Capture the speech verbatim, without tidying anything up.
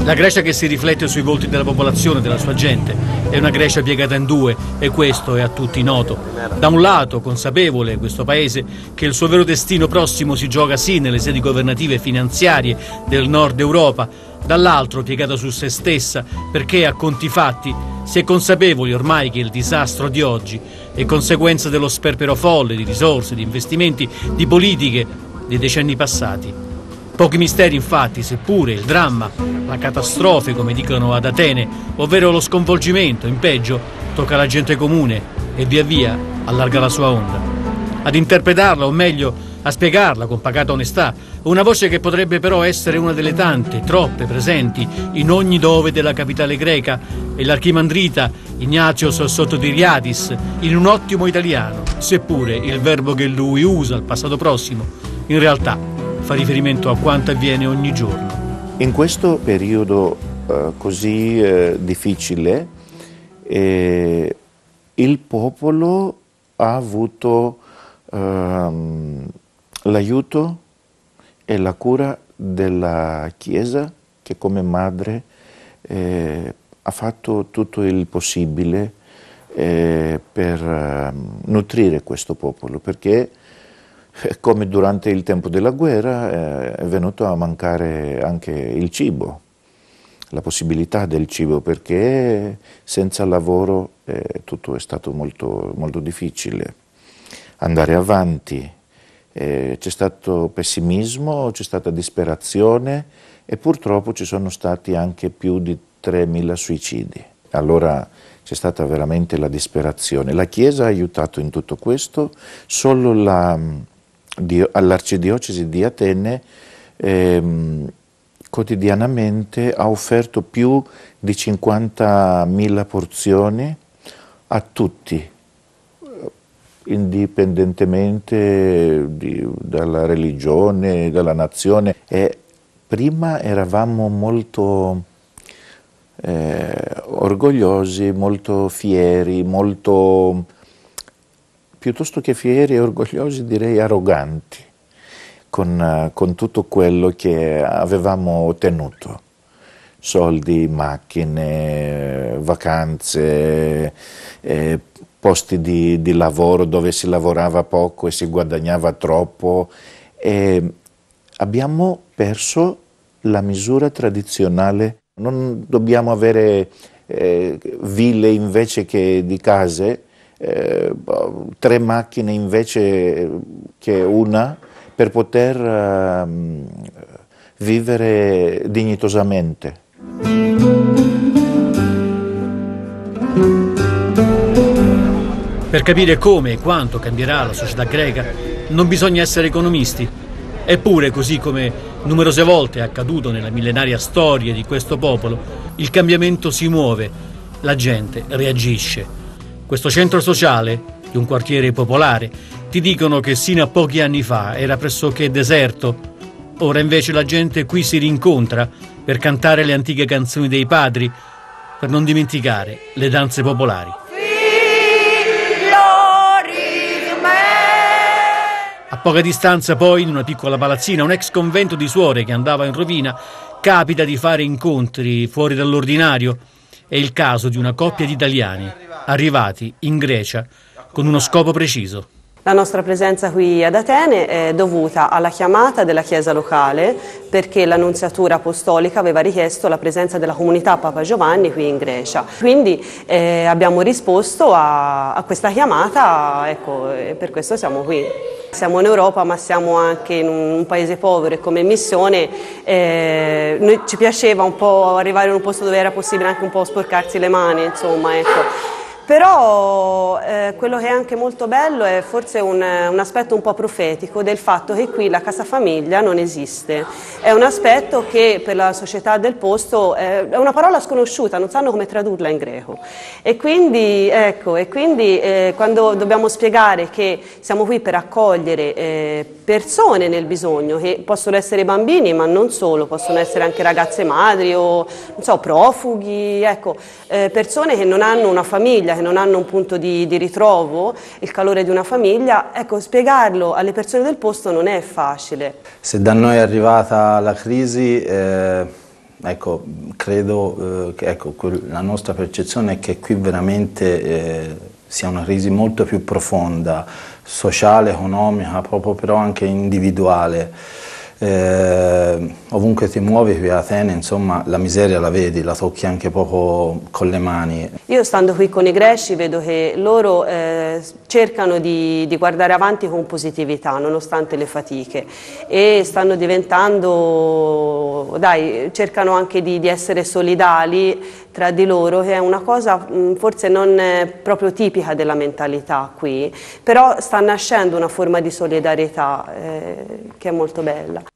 La Grecia che si riflette sui volti della popolazione, della sua gente, è una Grecia piegata in due e questo è a tutti noto. Da un lato, consapevole questo paese che il suo vero destino prossimo si gioca sì nelle sedi governative e finanziarie del nord Europa, dall'altro piegata su se stessa perché a conti fatti si è consapevoli ormai che il disastro di oggi è conseguenza dello sperpero folle di risorse, di investimenti, di politiche dei decenni passati. Pochi misteri infatti, seppure il dramma, la catastrofe come dicono ad Atene, ovvero lo sconvolgimento, in peggio, tocca alla gente comune e via via allarga la sua onda. Ad interpretarla, o meglio, a spiegarla con pacata onestà, una voce che potrebbe però essere una delle tante, troppe presenti in ogni dove della capitale greca, è l'archimandrita Ignatios Sotodiriadis, in un ottimo italiano, seppure il verbo che lui usa al passato prossimo, in realtà fa riferimento a quanto avviene ogni giorno. In questo periodo eh, così eh, difficile, eh, il popolo ha avuto ehm, l'aiuto e la cura della Chiesa, che come madre eh, ha fatto tutto il possibile eh, per eh, nutrire questo popolo, perché come durante il tempo della guerra eh, è venuto a mancare anche il cibo, la possibilità del cibo, perché senza lavoro eh, tutto è stato molto, molto difficile. Andare avanti, eh, c'è stato pessimismo, c'è stata disperazione e purtroppo ci sono stati anche più di tremila suicidi. Allora c'è stata veramente la disperazione. La Chiesa ha aiutato in tutto questo, solo la all'arcidiocesi di Atene ehm, quotidianamente ha offerto più di cinquantamila porzioni a tutti, indipendentemente di, dalla religione, dalla nazione. E prima eravamo molto eh, orgogliosi, molto fieri, molto... piuttosto che fieri e orgogliosi, direi arroganti, con, con tutto quello che avevamo ottenuto. Soldi, macchine, vacanze, eh, posti di, di lavoro dove si lavorava poco e si guadagnava troppo. E abbiamo perso la misura tradizionale. Non dobbiamo avere eh, ville invece che di case, Eh, tre macchine invece che una, per poter uh, vivere dignitosamente. Per capire come e quanto cambierà la società greca non bisogna essere economisti. Eppure, così come numerose volte è accaduto nella millenaria storia di questo popolo, il cambiamento si muove, la gente reagisce. Questo centro sociale, di un quartiere popolare, ti dicono che sino a pochi anni fa era pressoché deserto. Ora invece la gente qui si rincontra per cantare le antiche canzoni dei padri, per non dimenticare le danze popolari. A poca distanza poi, in una piccola palazzina, un ex convento di suore che andava in rovina, capita di fare incontri fuori dall'ordinario. È il caso di una coppia di italiani arrivati in Grecia con uno scopo preciso. La nostra presenza qui ad Atene è dovuta alla chiamata della Chiesa locale, perché l'Annunziatura Apostolica aveva richiesto la presenza della comunità Papa Giovanni qui in Grecia. Quindi eh, abbiamo risposto a, a questa chiamata, ecco, e per questo siamo qui. Siamo in Europa, ma siamo anche in un paese povero e come missione eh, noi ci piaceva un po' arrivare in un posto dove era possibile anche un po' sporcarsi le mani, insomma, ecco. Però eh, quello che è anche molto bello è forse un, un aspetto un po' profetico del fatto che qui la casa famiglia non esiste. È un aspetto che per la società del posto eh, è una parola sconosciuta, non sanno come tradurla in greco. E quindi, ecco, e quindi eh, quando dobbiamo spiegare che siamo qui per accogliere eh, persone nel bisogno, che possono essere bambini ma non solo, possono essere anche ragazze madri o non so, profughi, ecco, eh, persone che non hanno una famiglia, che non hanno un punto di, di ritrovo, il calore di una famiglia, ecco, spiegarlo alle persone del posto non è facile. Se da noi è arrivata la crisi, eh, ecco, credo eh, che ecco, la nostra percezione è che qui veramente eh, sia una crisi molto più profonda, sociale, economica, proprio però anche individuale. Eh, ovunque ti muovi qui a Atene, insomma, la miseria la vedi, la tocchi anche poco con le mani. Io stando qui con i greci vedo che loro eh, cercano di, di guardare avanti con positività nonostante le fatiche e stanno diventando, dai, cercano anche di, di essere solidali tra di loro, che è una cosa mh, forse non proprio tipica della mentalità qui, però sta nascendo una forma di solidarietà eh, che è molto bella.